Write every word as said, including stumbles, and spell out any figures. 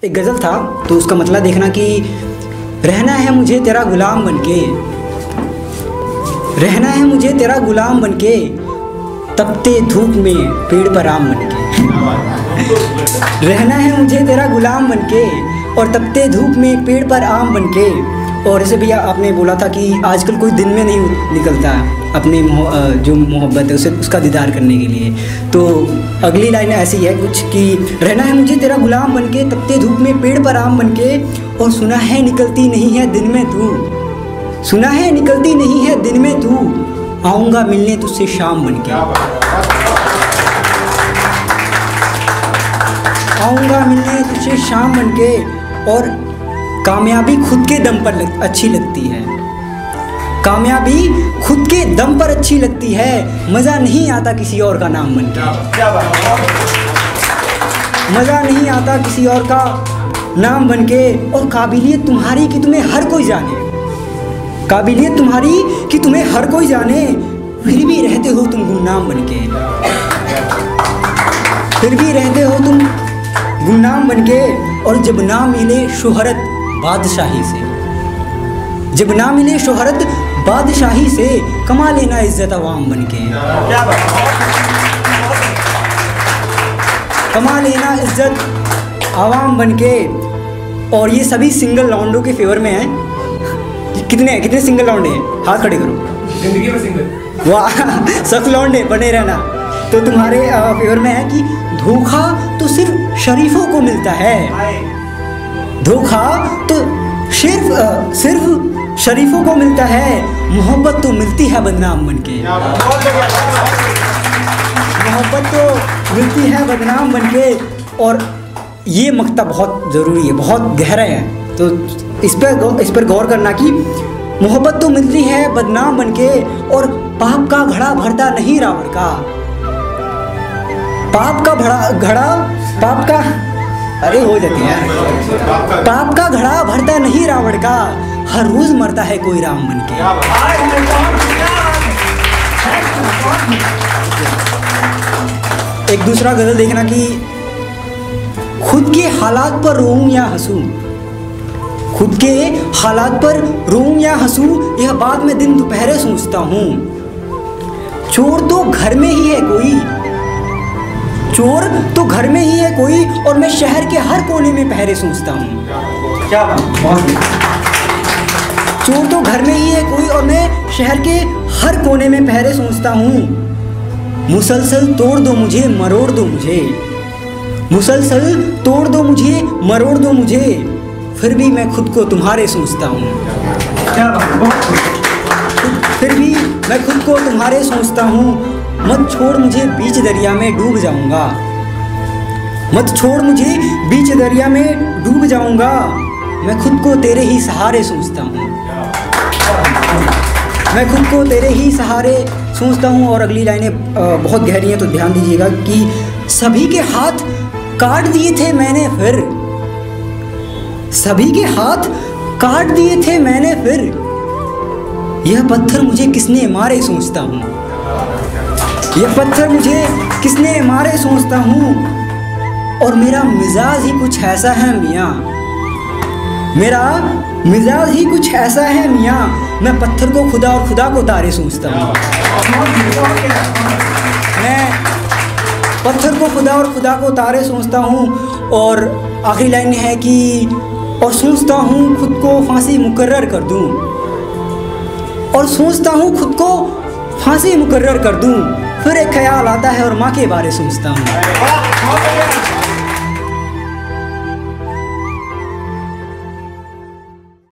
एक गज़ल था तो उसका मतलब देखना कि रहना है मुझे तेरा गुलाम बनके, रहना है मुझे तेरा गुलाम बनके, तपते धूप में पेड़ पर आम बनके। रहना है मुझे तेरा गुलाम बनके और तपते धूप में पेड़ पर आम बनके। और ऐसे भैया आपने बोला था कि आजकल कोई दिन में नहीं निकलता अपने जो मोहब्बत है उसे उसका दीदार करने के लिए। तो अगली लाइन ऐसी है कुछ कि रहना है मुझे तेरा गुलाम बनके, तपते धूप में पेड़ पर आम बनके। और सुना है निकलती नहीं है दिन में तू, सुना है निकलती नहीं है दिन में तू, आऊँगा मिलने तुझसे शाम बनके, आऊँगा मिलने तुझसे शाम बनके। और कामयाबी खुद के दम पर लग, अच्छी लगती है, कामयाबी खुद के दम पर अच्छी लगती है, मज़ा नहीं आता किसी और का नाम बनके, मज़ा नहीं आता किसी और का नाम बनके। और काबिलियत तुम्हारी कि तुम्हें हर कोई जाने, काबिलियत तुम्हारी कि तुम्हें हर कोई जाने, फिर भी रहते हो तुम गुमनाम बनके, फिर भी रहते हो तुम गुमनाम बनके। और जब ना मिले शोहरत बादशाही से, जब ना मिले शोहरत बादशाही से, कमा लेना इज्जत अवाम बनके, कमा लेना इज्जत आवाम बनके। और ये सभी सिंगल लौंडों के फेवर में हैं। कितने कितने सिंगल लौंडे हैं, हाथ खड़े करो। जिंदगी में सिंगल, वाह, सब लौंडे बने रहना। तो तुम्हारे फेवर में है कि धोखा तो सिर्फ शरीफों को मिलता है, धोखा तो सिर्फ सिर्फ शरीफों को मिलता है, मोहब्बत तो मिलती है बदनाम बनके, मोहब्बत तो मिलती है बदनाम बनके। और ये मक्ता बहुत ज़रूरी है, बहुत गहरा है, तो इस पर इस पर गौर करना कि मोहब्बत तो मिलती है बदनाम बनके। और पाप का घड़ा भरता नहीं रावण का, पाप का भड़ा घड़ा पाप का अरे हो जाती है, पाप का घड़ा भरता नहीं रावण का, हर रोज मरता है कोई राम बनके। एक दूसरा गजल देखना कि खुद के हालात पर रोऊं या हंसूं, खुद के हालात पर रोऊं या हंसूं, यह बात मैं दिन दोपहरे सोचता हूँ। चोर तो घर में ही है कोई, चोर तो घर में ही है कोई, और मैं शहर के हर कोने में पहरे सोचता हूँ। क्या बात, चोर तो घर में ही है कोई और मैं शहर के हर कोने में पहरे सोचता हूँ। मुसलसल तोड़ दो मुझे, मरोड़ दो मुझे, मुसलसल तोड़ दो मुझे, मरोड़ दो मुझे, फिर भी मैं खुद को तुम्हारे सोचता हूँ। क्या बात, फिर भी मैं खुद को तुम्हारे सोचता हूँ। मत छोड़ मुझे बीच दरिया में डूब जाऊंगा, मत छोड़ मुझे बीच दरिया में डूब जाऊंगा, मैं खुद को तेरे ही सहारे सोचता हूँ, मैं खुद को तेरे ही सहारे सोचता हूँ। और अगली लाइनें बहुत गहरी हैं तो ध्यान दीजिएगा कि सभी के हाथ काट दिए थे मैंने फिर, सभी के हाथ काट दिए थे मैंने फिर, यह पत्थर मुझे किसने मारे सोचता हूँ, यह पत्थर मुझे किसने मारे सोचता हूँ। और मेरा मिजाज ही कुछ ऐसा है मियाँ, मेरा मिजाज ही कुछ ऐसा है मियाँ, मैं पत्थर को खुदा और खुदा को तारे सोचता हूँ, मैं पत्थर को खुदा और खुदा को तारे सोचता हूँ। और आखिरी लाइन है कि और सोचता हूँ खुद को फांसी मुकर्रर कर दूँ, और सोचता हूँ खुद को फांसी मुकर्रर कर दूँ, फिर एक ख्याल आता है और माँ के बारे सोचता हूँ।